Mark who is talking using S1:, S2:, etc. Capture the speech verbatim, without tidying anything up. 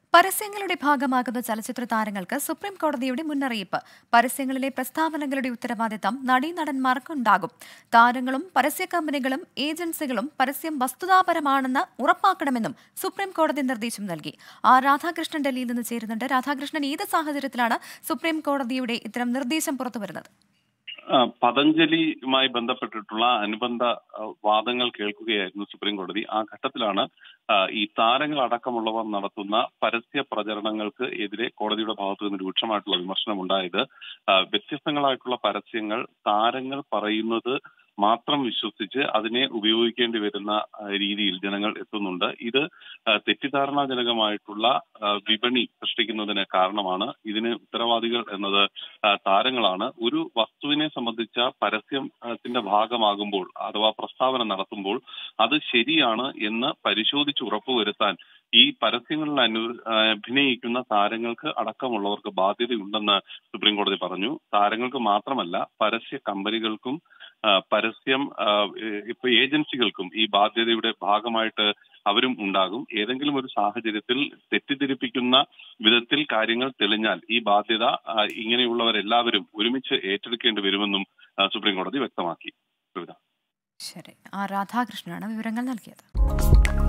S1: പരസ്യങ്ങളുടെ ഭാഗമാകുന്ന ചലച്ചിത്ര താരങ്ങൾക്ക് സുപ്രീം കോടതിയുടെ മുന്നറിയിപ്പ്. പരസ്യങ്ങളിലെ പ്രസ്താവനകളുടെ ഉത്തരവാദിത്തം നടീനടന്മാർക്കുണ്ടാകും. താരങ്ങളും പരസ്യ കമ്പനികളും ഏജൻസികളും പരസ്യം വസ്തുതാപരമാണെന്ന് ഉറപ്പാക്കണമെന്നും സുപ്രീം കോടതി നിർദ്ദേശം നൽകി. ആർ രാധാകൃഷ്ണൻ ഡൽഹിയിൽ നിന്ന് ചേരുന്നുണ്ട്. രാധാകൃഷ്ണൻ, ഏത് സാഹചര്യത്തിലാണ് സുപ്രീം കോടതിയുടെ ഇത്തരം നിർദ്ദേശം പുറത്തുവരുന്നത്?
S2: പതഞ്ജലിയുമായി ബന്ധപ്പെട്ടിട്ടുള്ള അനുബന്ധ വാദങ്ങൾ കേൾക്കുകയായിരുന്നു സുപ്രീം കോടതി. ആ ഘട്ടത്തിലാണ് ഈ താരങ്ങൾ അടക്കമുള്ളവർ നടത്തുന്ന പരസ്യ പ്രചരണങ്ങൾക്ക് എതിരെ കോടതിയുടെ ഭാഗത്തു നിന്ന് രൂക്ഷമായിട്ടുള്ള വിമർശനം ഉണ്ടായത്. വ്യത്യസ്തങ്ങളായിട്ടുള്ള പരസ്യങ്ങൾ താരങ്ങൾ പറയുന്നത് മാത്രം വിശ്വസിച്ച് അതിനെ ഉപയോഗിക്കേണ്ടി വരുന്ന രീതിയിൽ ജനങ്ങൾ എത്തുന്നുണ്ട്. ഇത് തെറ്റിദ്ധാരണാജനകമായിട്ടുള്ള വിപണി സൃഷ്ടിക്കുന്നതിന് കാരണമാണ്. ഇതിന് ഉത്തരവാദികൾ എന്നത് താരങ്ങളാണ്. ഒരു വസ്തുവിനെ സംബന്ധിച്ച പരസ്യത്തിന്റെ ഭാഗമാകുമ്പോൾ അഥവാ പ്രസ്താവന നടത്തുമ്പോൾ അത് ശരിയാണ് എന്ന് പരിശോധിച്ച് ഉറപ്പുവരുത്താൻ ഈ പരസ്യങ്ങളിൽ അനു അഭിനയിക്കുന്ന താരങ്ങൾക്ക് അടക്കമുള്ളവർക്ക് ബാധ്യതയുണ്ടെന്ന് സുപ്രീം കോടതി പറഞ്ഞു. താരങ്ങൾക്ക് മാത്രമല്ല, പരസ്യ കമ്പനികൾക്കും പരസ്യം ഇപ്പൊ ഏജൻസികൾക്കും ഈ ബാധ്യതയുടെ ഭാഗമായിട്ട് അവരും ഉണ്ടാകും. ഏതെങ്കിലും ഒരു സാഹചര്യത്തിൽ തെറ്റിദ്ധരിപ്പിക്കുന്ന വിധത്തിൽ കാര്യങ്ങൾ തെളിഞ്ഞാൽ ഈ ബാധ്യത ഇങ്ങനെയുള്ളവരെല്ലാവരും ഒരുമിച്ച് ഏറ്റെടുക്കേണ്ടി വരുമെന്നും സുപ്രീം കോടതി വ്യക്തമാക്കി.
S1: ശരി, ആർ രാധാകൃഷ്ണനാണ് വിവരങ്ങൾ നൽകിയത്.